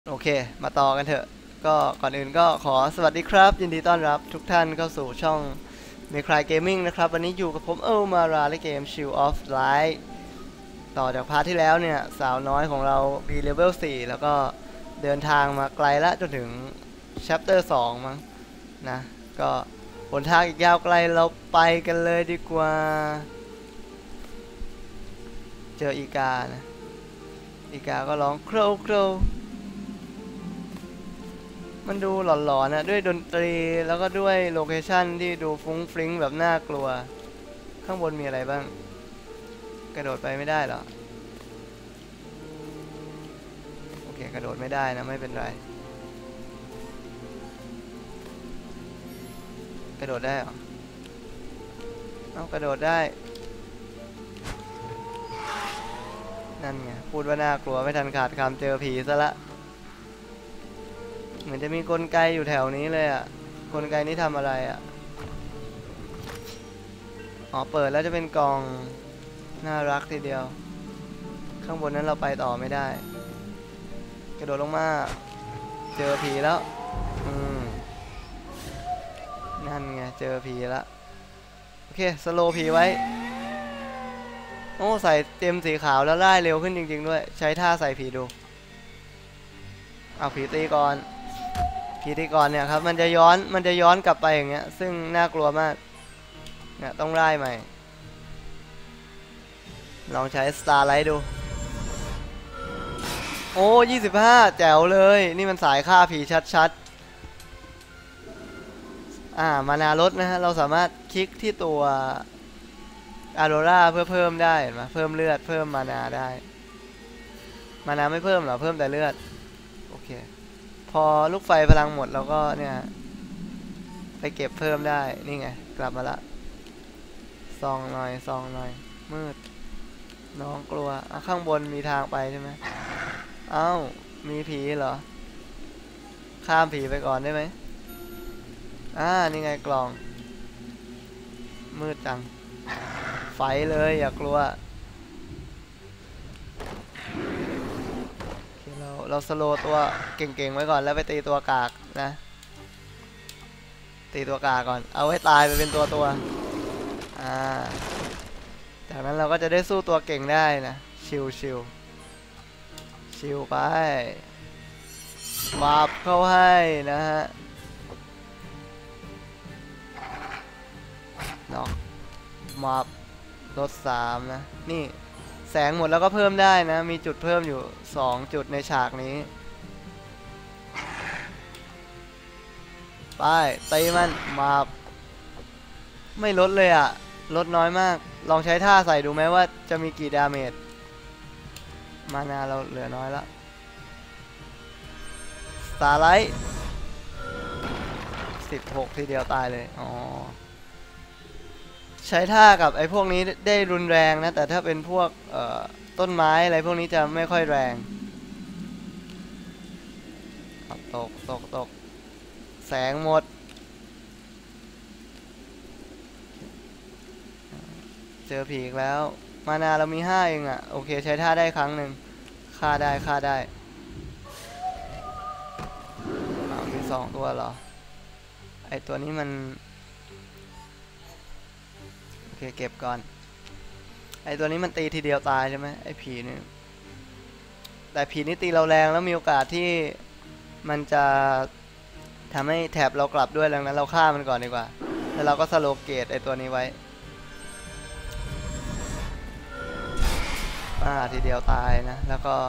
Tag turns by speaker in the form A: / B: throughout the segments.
A: โอเคมาต่อกันเถอะก็ก่อนอื่นก็ขอสวัสดีครับยินดีต้อนรับทุกท่านเข้าสู่ช่อง m e c r y Gaming นะครับวันนี้อยู่กับผมมาราและเกม Shield of Light ต่อจากพาร์ทที่แล้วเนี่ยสาวน้อยของเรามีเลเวล4แล้วก็เดินทางมาไกลละจนถึง Chapter 2มั้งนะก็หนทางอีกยาวไกลเราไปกันเลยดีกว่าเจออีกานะอีกาก็ร้องโครวโครวมันดูหลอนๆนะด้วยดนตรีแล้วก็ด้วยโลเคชั่นที่ดูฟุ้งฟริ้งแบบน่ากลัวข้างบนมีอะไรบ้างกระโดดไปไม่ได้เหรอโอเคกระโดดไม่ได้นะไม่เป็นไรกระโดดได้เหรอเอากระโดดได้นั่นไงพูดว่าน่ากลัวไม่ทันขาดคำเจอผีซะละเหมือนจะมีกลไกอยู่แถวนี้เลยอ่ะกลไกนี้ทำอะไรอ่ะอ๋อเปิดแล้วจะเป็นกล่องน่ารักทีเดียวข้างบนนั้นเราไปต่อไม่ได้กระโดดลงมาเจอผีแล้วอืมนั่นไงเจอผีแล้วโอเคสโลว์ผีไว้โอ้ใส่เต็มสีขาวแล้วไล่เร็วขึ้นจริงๆด้วยใช้ท่าใส่ผีดูเอาผีตีก่อนผีตีก่อนเนี่ยครับมันจะย้อนกลับไปอย่างเงี้ยซึ่งน่ากลัวมากเนี่ยต้องไล่ใหม่ลองใช้ Starlight ดูโอ้25แจ๋วเลยนี่มันสายฆ่าผีชัดๆมานาลดนะฮะเราสามารถคลิกที่ตัวอาโรราเพื่อเพิ่มได้เห็นไหมเพิ่มเลือดเพิ่มมานาได้มานาไม่เพิ่มหรอเพิ่มแต่เลือดโอเคพอลูกไฟพลังหมดเราก็เนี่ยไปเก็บเพิ่มได้นี่ไงกลับมาละซองหน่อยซองหน่อยมืดน้องกลัวข้างบนมีทางไปใช่ไหมเอ้ามีผีเหรอข้ามผีไปก่อนได้ไหมนี่ไงกล่องมืดจังไฟเลยอย่ากลัวเราสโลตัวเก่งๆไว้ก่อนแล้วไปตีตัวกากนะตีตัวกากก่อนเอาให้ตายไปเป็นตัวจากนั้นเราก็จะได้สู้ตัวเก่งได้นะชิวไปวาบเข้าให้นะฮะเนาะมาบลด3นะนี่แสงหมดแล้วก็เพิ่มได้นะมีจุดเพิ่มอยู่2จุดในฉากนี้ไปตีมันมาบไม่ลดเลยอะลดน้อยมากลองใช้ท่าใส่ดูไหมว่าจะมีกี่ดาเมจมานาเราเหลือน้อยแล้วสตาร์ไลท์16ทีเดียวตายเลยอ๋อใช้ท่ากับไอ้พวกนี้ได้รุนแรงนะแต่ถ้าเป็นพวกต้นไม้อะไรพวกนี้จะไม่ค่อยแรงตกแสงหมดเจอผีอีกแล้วมานาเรามี5เองอะโอเคใช้ท่าได้ครั้งหนึ่งฆ่าได้มี2ตัวเหรอไอตัวนี้มันโอเคเก็บก่อนไอตัวนี้มันตีทีเดียวตายใช่ไหมไอผีนี่แต่ผีนี่ตีเราแรงแล้วมีโอกาสที่มันจะทำให้แถบเรากลับด้วยดังนั้นเราฆ่ามันก่อนดีกว่าแล้วเราก็สโลเกตไอตัวนี้ไว้ทีเดียวตายนะแล้วก็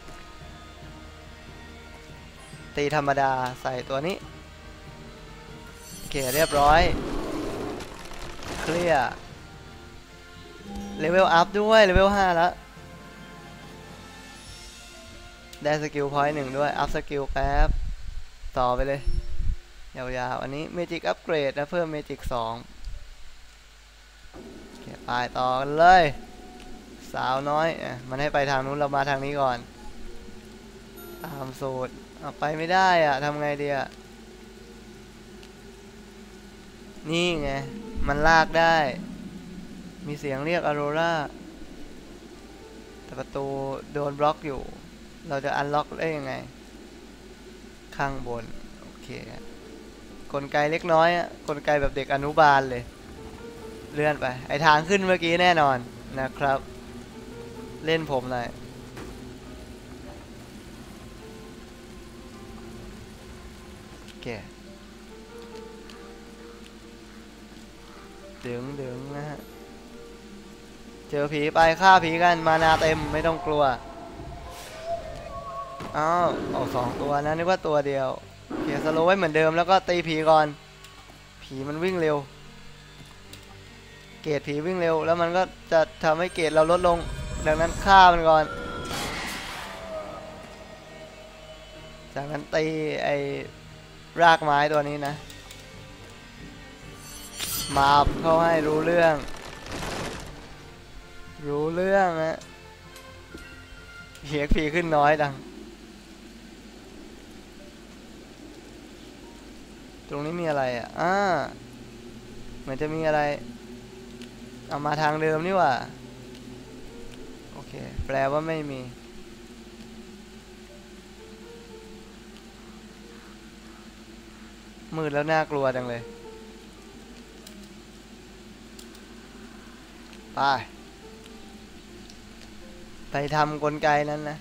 A: ตีธรรมดาใส่ตัวนี้โอเคเรียบร้อยเคลียร์เลเวลอัพด้วยเลเวล5แล้วได้สกิลพอยต์1ด้วยอัพสกิลแป๊บต่อไปเลยยาวๆอันนี้เมจิกอัปเกรดนะเพิ่มเมจิก2ไปต่อกันเลยสาวน้อยมันให้ไปทางนู้นเรามาทางนี้ก่อนตามสูตรไปไม่ได้ทำไงดีนี่ไงมันลากได้มีเสียงเรียกอโรราแต่ประตูโดนบล็อกอยู่เราจะอันล็อกได้ยังไงข้างบนโอเคกลไกเล็กน้อยอะกลไกแบบเด็กอนุบาลเลยเลื่อนไปไอทางขึ้นเมื่อกี้แน่นอนนะครับเล่นผมหน่อยโอเคดึงนะฮะเจอผีไปฆ่าผีกันมานาเต็มไม่ต้องกลัวอ้าวออก2ตัวนะนึกว่าตัวเดียวโอเคสโลว์ไว้เหมือนเดิมแล้วก็ตีผีก่อนผีมันวิ่งเร็วเกรดผีวิ่งเร็วแล้วมันก็จะทำให้เกรดเราลดลงดังนั้นฆ่ามันก่อนจากนั้นตีไอ้รากไม้ตัวนี้นะมาบเข้าให้รู้เรื่องนะเหียกผีขึ้นน้อยดังตรงนี้มีอะไรอ่ะเหมือนจะมีอะไรเอามาทางเดิมนี่ว่าโอเคแปลว่าไม่มีมืดแล้วน่ากลัวจังเลยไปทำกลไกนั้นนะ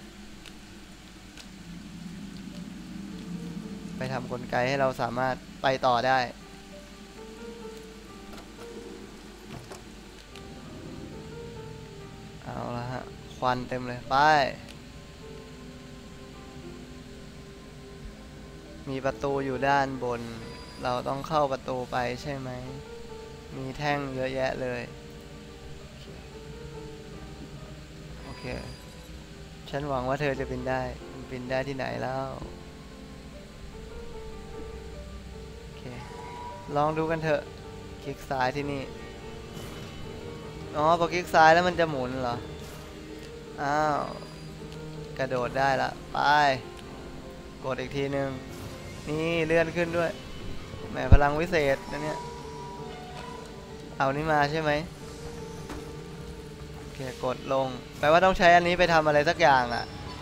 A: ไปทำกลไกให้เราสามารถไปต่อได้เอาละฮะควันเต็มเลยไปมีประตูอยู่ด้านบนเราต้องเข้าประตูไปใช่ไหมมีแท่งเยอะแยะเลยโอเคฉันหวังว่าเธอจะบินได้ที่ไหนแล้วโอเคลองดูกันเถอะคลิกซ้ายที่นี่อ๋อพอคลิกซ้ายแล้วมันจะหมุนเหรออ้าวกระโดดได้ละไปกดอีกทีนึงนี่เลื่อนขึ้นด้วยแหมพลังวิเศษนะเนี่ยเอานี่มาใช่ไหมโอเคกดลงแปลว่าต้องใช้อันนี้ไปทำอะไรสักอย่างอ่ะ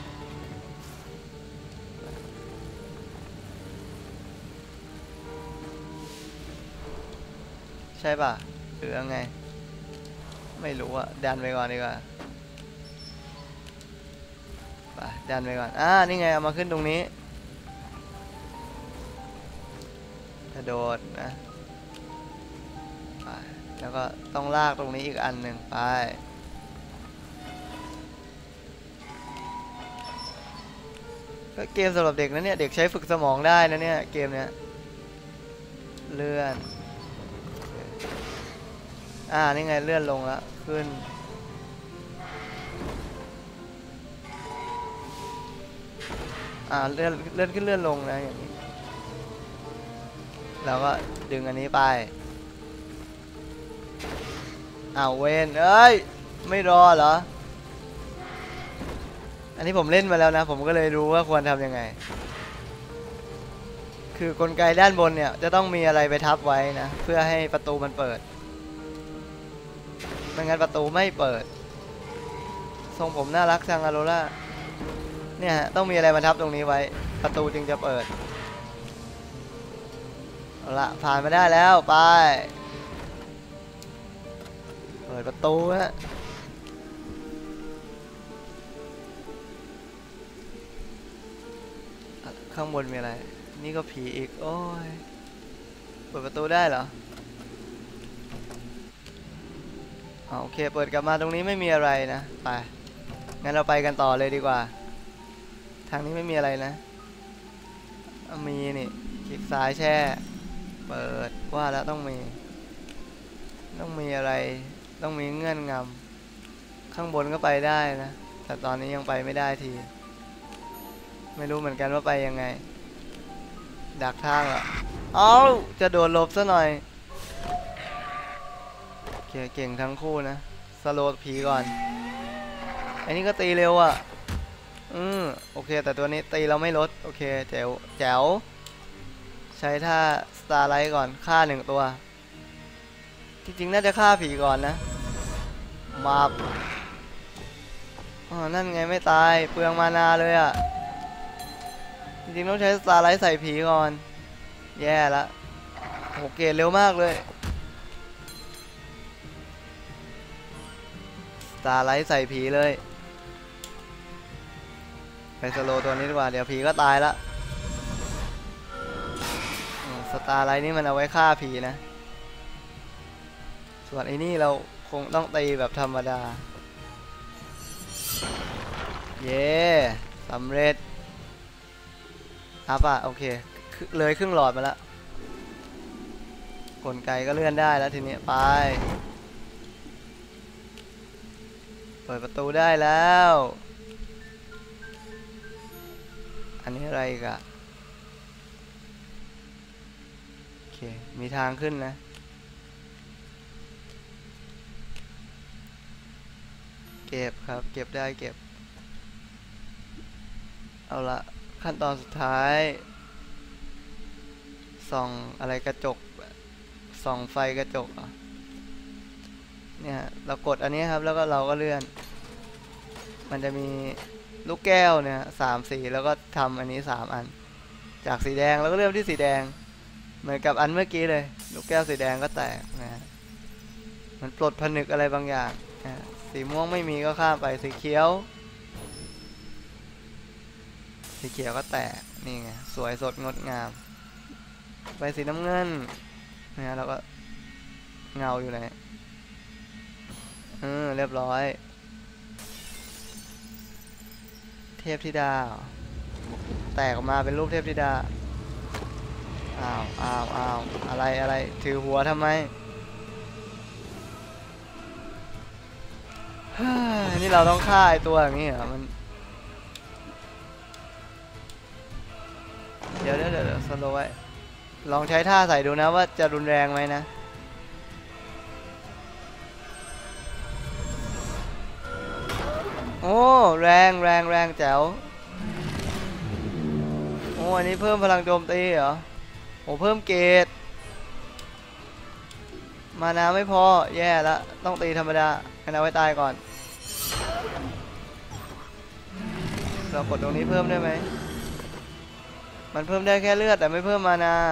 A: ใช่ป่ะหรือยังไงไม่รู้อ่ะดันไปก่อนดีกว่าไปดันไปก่อนนี่ไงเอามาขึ้นตรงนี้กระโดดนะไปแล้วก็ต้องลากตรงนี้อีกอันหนึ่งไปก็เกมสำหรับเด็กนะเนี่ยเด็กใช้ฝึกสมองได้นะเนี่ยเกมเนี้ยเลื่อนนี่ไงเลื่อนลงแล้วขึ้นเลื่อนขึ้นเลื่อนลงนะอย่างนี้เราก็ดึงอันนี้ไปเวนเอ้ยไม่รอเหรออันนี้ผมเล่นมาแล้วนะผมก็เลยรู้ว่าควรทำยังไงคือกลไกด้านบนเนี่ยจะต้องมีอะไรไปทับไว้นะเพื่อให้ประตูมันเปิดไม่งั้นประตูไม่เปิดทรงผมน่ารักจังอโรล่าเนี่ยต้องมีอะไรมาทับตรงนี้ไว้ประตูจึงจะเปิดเอาละผ่านมาได้แล้วไปเปิดประตูฮะข้างบนมีอะไรนี่ก็ผีอีกโอ้ยเปิดประตูได้เหรอโอเคเปิดกลับมาตรงนี้ไม่มีอะไรนะไปงั้นเราไปกันต่อเลยดีกว่าทางนี้ไม่มีอะไรนะมีนี่คลิกซ้ายแช่เปิดว่าแล้วต้องมีอะไรต้องมีเงื่อนงำข้างบนก็ไปได้นะแต่ตอนนี้ยังไปไม่ได้ทีไม่รู้เหมือนกันว่าไปยังไงดักทางเหรอจะโดดหลบซะหน่อยเก่งทั้งคู่นะสโลว์ผีก่อนอันนี้ก็ตีเร็วอ่ะโอเคแต่ตัวนี้ตีเราไม่ลดโอเคแจ๋วใช้ท่าสตาร์ไลท์ก่อนฆ่า1ตัวจริงๆน่าจะฆ่าผีก่อนนะมาบนั่นไงไม่ตายเปลืองมานาเลยอ่ะจริงๆต้องใช้สตาร์ไลท์ใส่ผีก่อนแย่ละโหเกรดเร็วมากเลยสตาร์ไลท์ใส่ผีเลยไปสโลตัวนี้ดีกว่าเดี๋ยวผีก็ตายละสตาร์ไลท์นี่มันเอาไว้ฆ่าผีนะส่วนไอ้นี่เราคงต้องตีแบบธรรมดาเย้สำเร็จอัพอ่ะโอเคเลยครึ่งหลอดมาแล้วกลไกก็เลื่อนได้แล้วทีนี้ไปเปิดประตูได้แล้วอันนี้อะไรอีกอะโอเคมีทางขึ้นนะเก็บครับเก็บได้เก็บเอาละขั้นตอนสุดท้ายส่องอะไรกระจกส่องไฟกระจกอ่ะเนี่ยเรากดอันนี้ครับแล้วก็เราก็เลื่อนมันจะมีลูกแก้วเนี่ย3 สีแล้วก็ทำอันนี้3 อันจากสีแดงแล้วก็เลื่อนที่สีแดงเหมือนกับอันเมื่อกี้เลยลูกแก้วสีแดงก็แตกนะมันปลดผนึกอะไรบางอย่างนะสีม่วงไม่มีก็ข้ามไปสีเขียวก็แตกนี่ไงสวยสดงดงามไปสีน้ำเงินนะแล้วก็เงาอยู่ไหนเรียบร้อยเทพธิดาแตกออกมาเป็นรูปเทพธิดาอ้าวอะไรถือหัวทำไมนี่เราต้องฆ่าไอตัวอย่างนี้เหรอมันเดี๋ยวสโลว์ไว้ลองใช้ท่าใส่ดูนะว่าจะรุนแรงไหมนะโอ้แรงแจ๋วโอ้อันนี้เพิ่มพลังโจมตีเหรอโอ้เพิ่มเกรดมานาไม่พอแย่ละต้องตีธรรมดาให้เอาไว้ตายก่อนเรากดตรงนี้เพิ่มได้ไหมมันเพิ่มได้แค่เลือดแต่ไม่เพิ่มมานา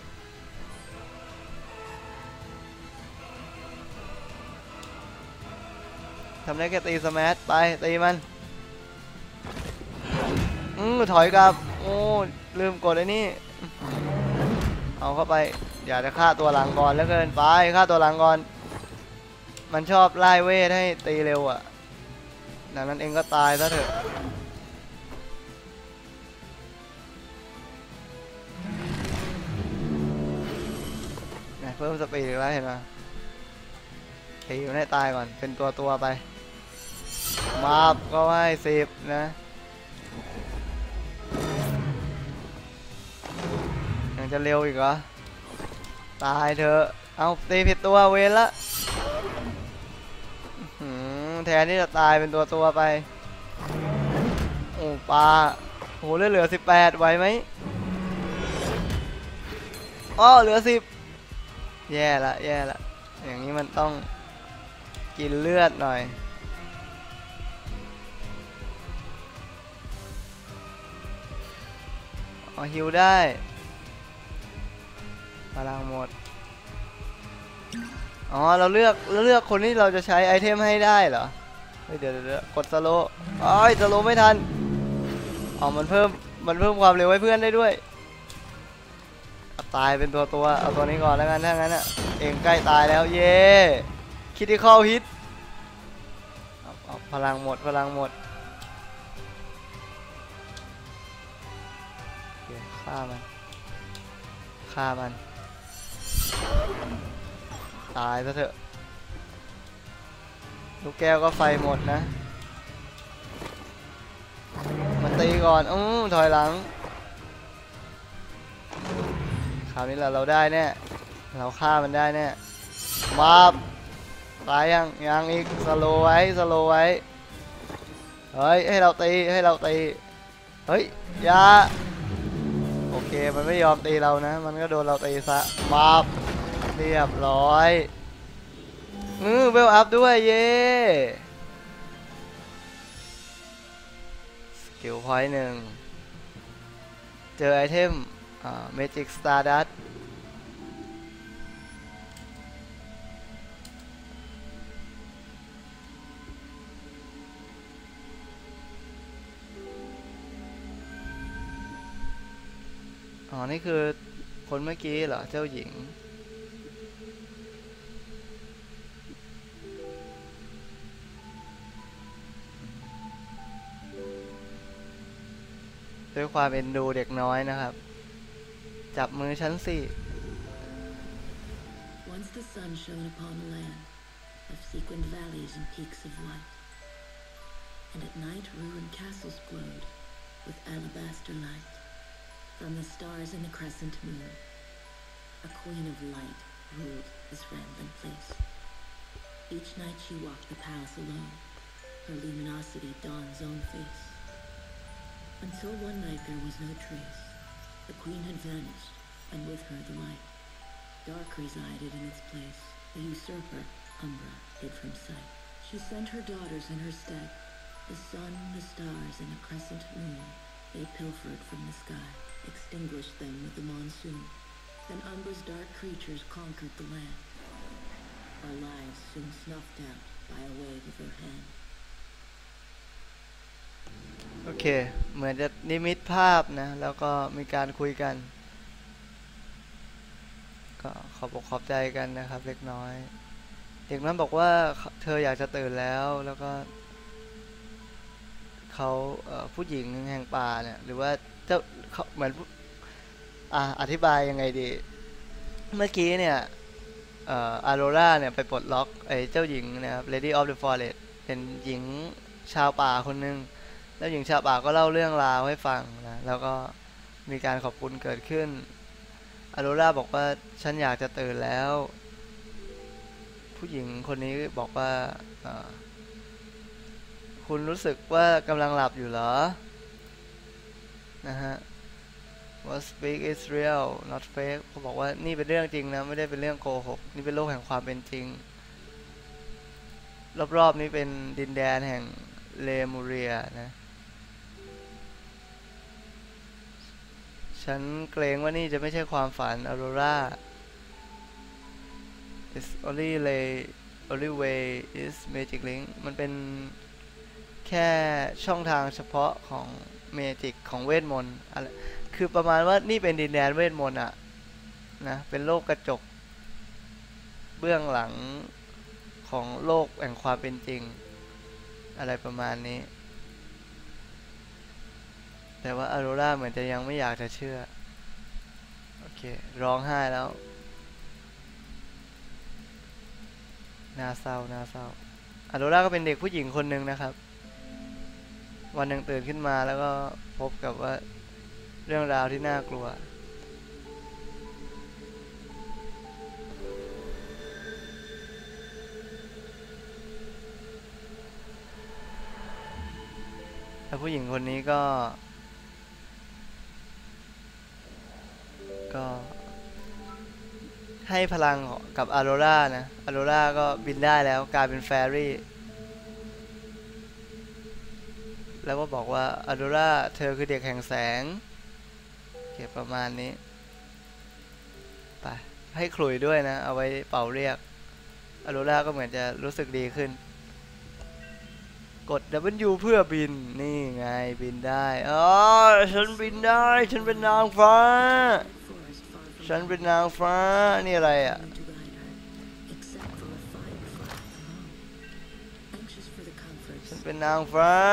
A: ทำได้แค่ตีสแมัชไปตีมันถอยกลับโอ้ลืมกดไอ้นี่เอาเข้าไปอยากจะฆ่าตัวหลังก่อนแล้วเกินไปฆ่าตัวหลังก่อนมันชอบไล่เวทให้ตีเร็วอ่ะดังนั้นเองก็ตายซะเถอะเพิ่มสปีดอีกแล้วเห็นไหมตีมันให้ตายก่อนเป็นตัวไปมาบก็ให้10นะยังจะเร็วอีกเหรอตายเถอะเอาตีผิดตัวเวรละแทนที่จะตายเป็นตัวไปโอ้ปลาโหเหลือ18ไหวไหมอ้อเหลือ10แย่ละอย่างนี้มันต้องกินเลือดหน่อยฮิวได้พลังหมดเราเลือกคนที่เราจะใช้ไอเทมให้ได้เหรอเดี๋ยวกดสโลว์สโลว์ไม่ทันมันเพิ่มความเร็วให้เพื่อนได้ด้วยตายเป็นตัวเอาตัวนี้ก่อนแล้วกันถ้างั้นเองใกล้ตายแล้วเย่คิดที่เข้าฮิตพลังหมดฆ่ามันตายซะเถอะลูกแก้วก็ไฟหมดนะมันตีก่อนถอยหลังคราวนี้เราได้แน่เราฆ่ามันได้แน่มาตายยังอีกสโลว์ไว้เฮ้ยให้เราตีเฮ้ยอย่าโอเคมันไม่ยอมตีเรานะมันก็โดนเราตีซะมาบเรียบร้อยเวลอัพด้วยเย่สกิลพอยต์1 เจอไอเทมMagic Stardust อ๋อนี่คือคนเมื่อกี้เหรอเจ้าหญิงด้วยความเอ็นดูเด็กน้อยนะครับจับมือฉันสิ
B: Once the sun shone upon a land of sequined valleys and peaks of light, and at night ruined castles glowed with alabaster light. From the stars and the crescent moon, a queen of light ruled this rambling place. Each night she walked the palace alone, her luminosity dawn's own face. Until one night there was no trace. The queen had vanished, and with her the light. Dark resided in its place. The usurper, Umbra, hid from sight. She sent her daughters in her stead. The sun, the stars, and the crescent moon, they pilfered from the sky, extinguished them with the monsoon. Then Umbra's dark creatures conquered the land. Our lives soon snuffed out by a wave of her hand.
A: โอเคเหมือนจะนิมิตภาพนะแล้วก็มีการคุยกันก็ขอบใจกันนะครับเล็กน้อยเด็กนั้นบอกว่าเธออยากจะตื่นแล้วก็เขาผู้หญิงแห่งป่าเนี่ยหรือว่าเจ้าเหมือนอธิบายยังไงดีเมื่อกี้เนี่ยอาโรราเนี่ยไปปลดล็อกไอ้เจ้าหญิงนะครับ Lady of the Forest เป็นหญิงชาวป่าคนหนึ่งแล้วหญิงชาวป่าก็เล่าเรื่องราวให้ฟังนะแล้วก็มีการขอบคุณเกิดขึ้นอาโรราบอกว่าฉันอยากจะตื่นแล้วผู้หญิงคนนี้บอกว่าคุณรู้สึกว่ากำลังหลับอยู่เหรอนะฮะ What speak is real not fake เขาบอกว่านี่เป็นเรื่องจริงนะไม่ได้เป็นเรื่องโกหกนี่เป็นโลกแห่งความเป็นจริงรอบๆนี้เป็นดินแดนแห่งเลมูเรียนะฉันเกรงว่านี่จะไม่ใช่ความฝันอโรรา It's only way is magic link มันเป็นแค่ช่องทางเฉพาะของเมจิกของเวทมนต์อะไรคือประมาณว่านี่เป็นดินแดนเวทมนต์อะนะเป็นโลกกระจกเบื้องหลังของโลกแห่งความเป็นจริงอะไรประมาณนี้แต่ว่าอโรราเหมือนจะยังไม่อยากจะเชื่อโอเคร้องไห้แล้วน่าเศร้าอโรราก็เป็นเด็กผู้หญิงคนหนึ่งนะครับวันหนึ่งตื่นขึ้นมาแล้วก็พบกับว่าเรื่องราวที่น่ากลัวแล้วผู้หญิงคนนี้ก็ให้พลังกับอโรรานะอโรราก็บินได้แล้วกลายเป็นแฟรี่แล้วก็บอกว่าอโรราเธอคือเด็กแห่งแสงเก็บประมาณนี้ไปให้ขลุ่ยด้วยนะเอาไว้เป่าเรียกอโรราก็เหมือนจะรู้สึกดีขึ้นกด W เพื่อบินนี่ไงบินได้อ๋อฉันบินได้ฉันเป็นนางฟ้านี่อะไรอ่ะฉันเป็นนางฟ้า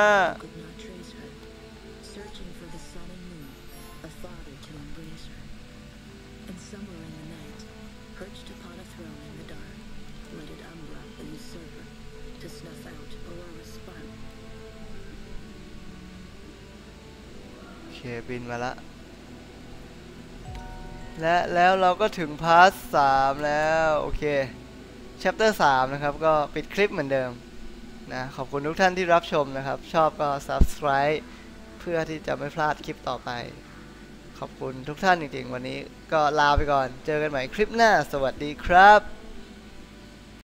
A: โอเคบินมาละแล้วเราก็ถึงพาร์ท 3แล้วโอเค chapter 3นะครับก็ปิดคลิปเหมือนเดิมนะขอบคุณทุกท่านที่รับชมนะครับชอบก็ subscribe เพื่อที่จะไม่พลาดคลิปต่อไปขอบคุณทุกท่านจริงๆวันนี้ก็ลาไปก่อนเจอกันใหม่คลิปหน้าสวัสดีครับ